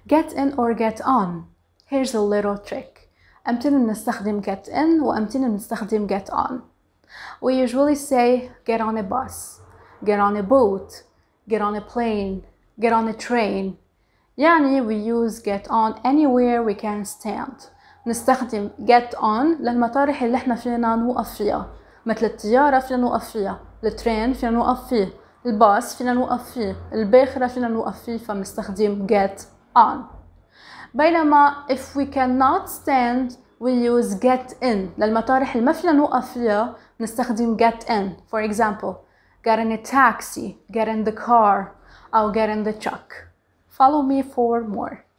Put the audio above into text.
get in or get on. Here's a little trick. أمتى بنستخدم get in وأمتى بنستخدم get on. We usually say get on a bus, get on a boat, get on a plane, get on a train. يعني we use get on anywhere we can stand. نستخدم get on للمطارح اللي احنا فينا نوقف فيها، مثل الطيارة فينا نوقف فيها، الترين فينا نوقف فيه، الباص فينا نوقف فيه، الباخرة فينا نوقف فيه، فبنستخدم get on. بينما if we cannot stand we use get in للمطارح اللي ما فينا نوقف فيها نستخدم get in. For example, get in a taxi, get in the car, أو get in the truck. Follow me for more.